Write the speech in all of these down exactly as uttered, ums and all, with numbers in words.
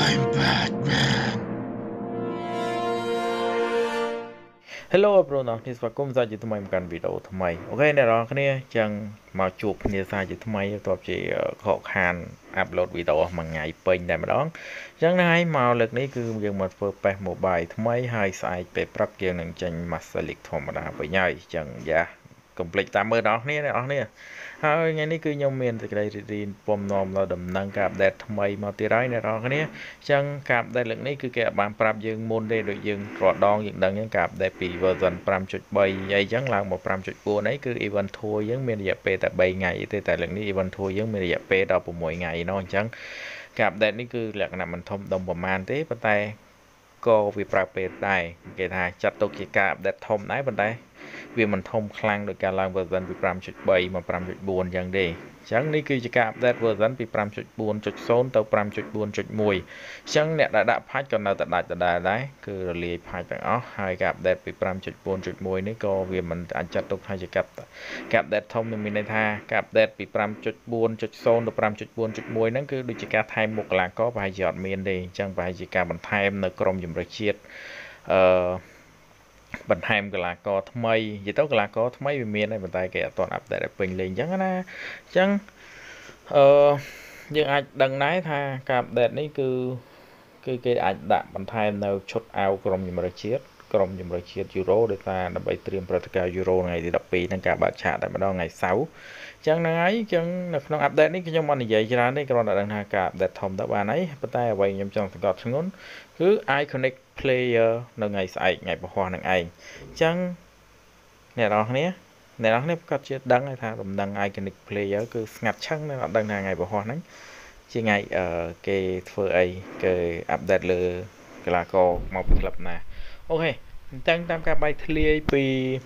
I'm Batman. Hello ប្រូនអរគ្នាស្វាគមន៍សាជាថ្មីមកកាន់វីដេអូថ្មីអូខេអ្នកនរគ្នាចឹងមកជួបគ្នាសាជាថ្មីបន្ទាប់ជាខកខានអាប់ឡូតវីដេអូមួយថ្ងៃពេញតែម្ដងចឹងហ្នឹងហើយមកលើកនេះគឺយើងមកធ្វើ Pes Mobile ថ្មីហើយស្អែកពេលព្រឹកយើងនឹងចេញ Master League ធម្មតាវិញហើយចឹងយ៉ាកុំភ្លេចតាមមើលដល់គ្នាអ្នកនរគ្នាហើយថ្ងៃនេះគឺខ្ញុំមានសេចក្តីរីករាយពំនាំដល់ដំណឹងការអាប់ដេតថ្មីមកទៀតហើយអ្នកនរគ្នាចឹងការអាប់ដេតលើកនេះគឺគេបានប្រាប់យើងមុនទេដូចយើងរាល់ដងយើងដឹងចឹងការអាប់ដេតពី version 5.3 អីចឹងឡើងមក 5.4 អីគឺ event tour យើងមានរយៈពេលតែ3ថ្ងៃទេតែលើកនេះ event tour យើងមានរយៈពេលដល់6ថ្ងៃណោះអញ្ចឹងការអាប់ដេតនេះគឺលក្ខណៈមិនធំដុំប្រមាណទេប៉ុន្តែក៏វាប្រើពេលដែរគេថាចាត់ទុកជាការអាប់ដេតធំដែរប៉ុន្តែវាមិនធំខ្លាំងដោយការឡើង version ពី 5.3 មក 5.4 អញ្ចឹងទេអញ្ចឹងនេះគឺជាការអាប់ដេត version ពី 5.4.0 ទៅ 5.4.1 អញ្ចឹងអ្នកដែលដាក់ផាច់ក៏នៅតែដាច់ដដែលដែរគឺរលាយផាច់ទាំងអស់ហើយការអាប់ដេតពី 5.4.1 នេះក៏វាមិនអាចចាត់ទុកថាជាការអាប់ដេតធំនឹងមានន័យថាការអាប់ដេតពី 5.4.0 ទៅ 5.4.1 ហ្នឹងគឺដូចជាការថែមមុខកីឡាករប្រហែលជាអត់មានទេអញ្ចឹងប្រហែលជាការបន្ថែមនៅក្រុមជម្រើសជាតិអឺបន្ថែមកីឡាករថ្មីនិយាយទៅកីឡាករថ្មីវាមានហើយប៉ុន្តែគេអត់ទាន់អាប់ដេតឲ្យពេញលេងអញ្ចឹងណាអញ្ចឹងអឺយើងអាចដឹងដែរថាការអាប់ដេតនេះគឺគឺគេអាចដាក់បន្ថែមនៅឈុតអាវក្រុមជម្រើសជាតិក្រុមជម្រើសជាតិ Euro ដោយសារដើម្បីត្រៀមព្រឹត្តិការណ៍ Euro ថ្ងៃទី12នឹងការបើកឆាកតែម្ដងថ្ងៃសៅរ៍អញ្ចឹងហ្នឹងហើយអញ្ចឹងនៅក្នុងអាប់ដេតនេះខ្ញុំមិននិយាយច្រើនទេគ្រាន់តែដឹងថាការអាប់ដេតធំទៅបានហើយប៉ុន្តែអ្វីខ្ញុំចង់សង្កត់ធ្ងន់គឺ Iconic Player នៅថ្ងៃស្អែកថ្ងៃពហុនឹងឯងអញ្ចឹងអ្នកនរគ្នាអ្នកនរគ្នាប្រកាសជាដឹងហើយថាដំណឹង Iconic Player គឺស្ងាត់ឆឹងនៅអត់ដឹងថាថ្ងៃពហុហ្នឹងជាថ្ងៃអឺគេធ្វើអីគេអាប់ដេតលើកីឡាករមកពីក្លឹបណាអូខេអញ្ចឹងតាមការបែកធ្លាយពី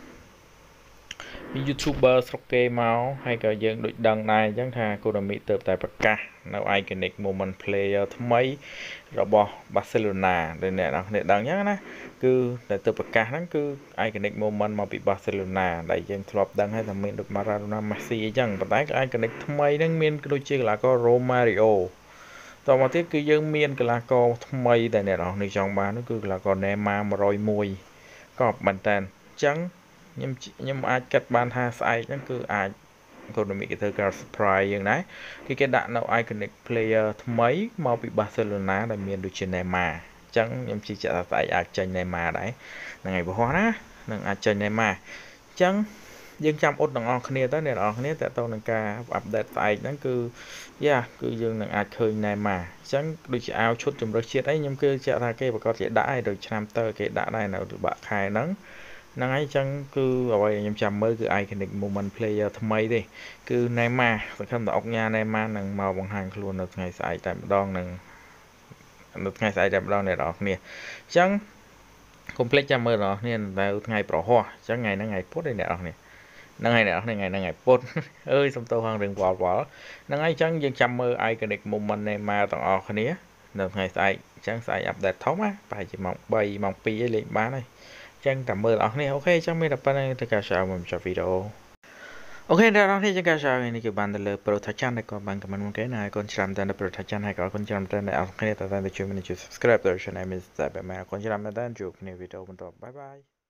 YouTuber ស្រុកគេមកហើយក៏យើងដូចដឹងដែរអញ្ចឹងថា Konami ទើបតែប្រកាសនៅ Iconic Moment Player ថ្មីរបស់ Barcelona ដែលអ្នកនរគ្នាដឹងអញ្ចឹងណាគឺតែទើបប្រកាសហ្នឹងគឺ Iconic Moment មកពី Barcelona ដែលយើងធ្លាប់ដឹងហើយថាមានដូច Maradona Messi អញ្ចឹងប៉ុន្តែ Iconic ថ្មីហ្នឹងមានដូចជាកីឡាករ Romario តមកទៀតគឺយើងមានកីឡាករថ្មីដែលអ្នកនរគ្នាចង់បាននោះគឺកីឡាករ Neymar one oh oneក៏មែនតើអញ្ចឹងខ្ញុំខ្ញុំអាចគិតបានថាស្អែកហ្នឹងគឺអាច Konami គេធ្វើការ surprise យើងដែរគឺគេដាក់នៅ Iconic Player ថ្មីមកពី Barcelona ដែលមានដូចជា Neymar អញ្ចឹងខ្ញុំជឿជាក់ថាស្អែកអាចចេញ Neymar ដែរថ្ងៃពហុណានឹងអាចចេញ Neymar អញ្ចឹងយើងចាំអត់ទាំងអស់គ្នាទៅអ្នកនរគ្នាតើតើនឹងការអាប់ដេតស្អែកហ្នឹងគឺយ៉ាគឺយើងនឹងអាចឃើញ Neymar អញ្ចឹងដូចជាអាវឈុតជម្រើសជាតិអីខ្ញុំគឺជឿថាគេប្រកាសជាដាក់ឲ្យដូចឆ្នាំទៅគេដាក់ដែរនៅបាក់ខែហ្នឹងហ្នឹងហើយអញ្ចឹងគឺអ្វីដែលខ្ញុំចាំមើលគឺ Iconic Moment Player ថ្មីទេគឺ Neymar សង្ឃឹមថាអុកញ៉ា Neymar នឹងមកបង្ហាញខ្លួននៅថ្ងៃស្អែកតែម្ដងនឹងនៅថ្ងៃស្អែកតែម្ដងអ្នកនរគ្នាអញ្ចឹងកុំភ្លេចចាំមើលអ្នកនរគ្នានៅថ្ងៃប្រហ័សអញ្ចឹងថ្ងៃហ្នឹងថ្ងៃពុធឯអ្នកនរគ្នាហ្នឹងហើយអ្នកនរគ្នាថ្ងៃហ្នឹងថ្ងៃពុធអើយសុំទោសហងរឿងវល់វល់ហ្នឹងហើយអញ្ចឹងយើងចាំមើល Iconic Moment Neymar ទាំងអស់គ្នានៅថ្ងៃស្អែកអញ្ចឹងស្អែកអាប់ដេតធំណាប្រហែលជាម៉ោង3ម៉ោង2ឯងលេងបានហើយចឹងតែមើលអស់គ្នាអូខេចឹងមានតែប៉ុណ្្នឹងទៅការ share មកចុះវីដេអូអូខេអ្នកនរគ្នាចឹងការ share នេះគឺបានទៅលើ Pro Touchan ដែលក៏បាន comment មកគេណាហើយកូនច្រើនតែនៅ Pro Touchan ហើយក៏កូនច្រើនតែអ្នកនរគ្នាតើតើជួយមិនជួយ subscribe ទៅ channel នេះតែបែបមកកូនច្រើនតែជួបគ្នាវីដេអូបន្តបាយបាយ